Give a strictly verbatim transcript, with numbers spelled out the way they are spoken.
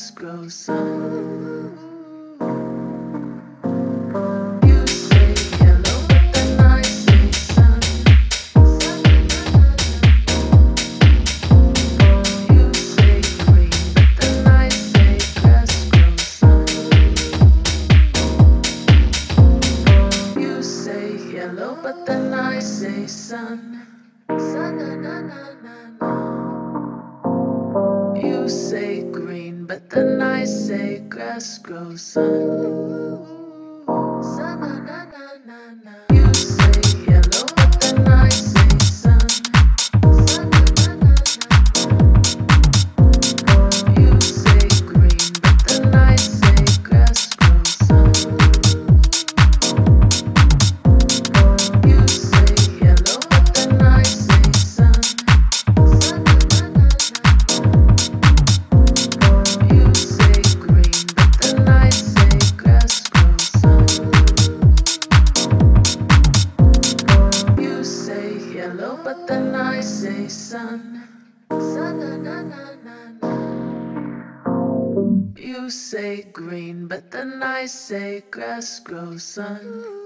grass grows sun. You say yellow, but then I say sun. You say green, but then I say grass grows sun. You say yellow, but then I say sun. Sun, na, na, na, na, na. You say green, but then I say grass grows sun. Sun, na, na, na, na, na. You say yellow, but then I say sun. Sun, na, na, na, na, na. You say green, but then I say grass grows sun. You say yellow, but then I say sun. Sun, na, na, na, na. You say green, but then I say grass grows sun. You say yellow, but then I say sun. Sun, na, na, na, na, na. You say green, but then I say grass grows sun.